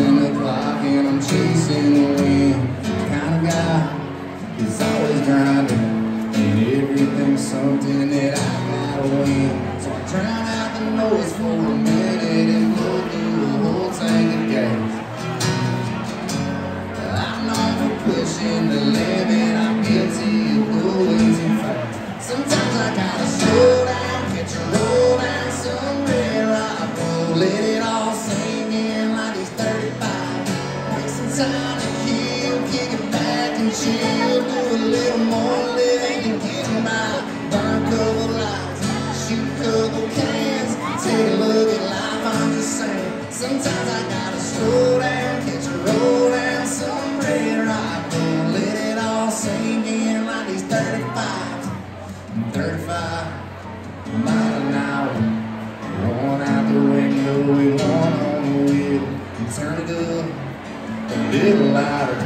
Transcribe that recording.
chasing the clock and I'm chasing the wind. The kind of guy who's always grinding, and everything's something that I gotta win. So I drown out the noise for a minute and blow through a whole tank of gas. I'm known for pushing the limit, I'm guilty of going too fast. Sometimes I gotta slow down, catch a roll down somewhere. I won't let it all sink in like these 35. Take some time to heal, kick it back and chill. Do a little more living and get by. Burn a couple lights, shoot a couple cans. Take a look at life, I'm just saying. Sometimes I gotta slow down, catch a roll down somewhere. I won't let it all sink in like these 35. 35 miles an hour, rolling out the window, we one on the wheel. Turn it up a little louder.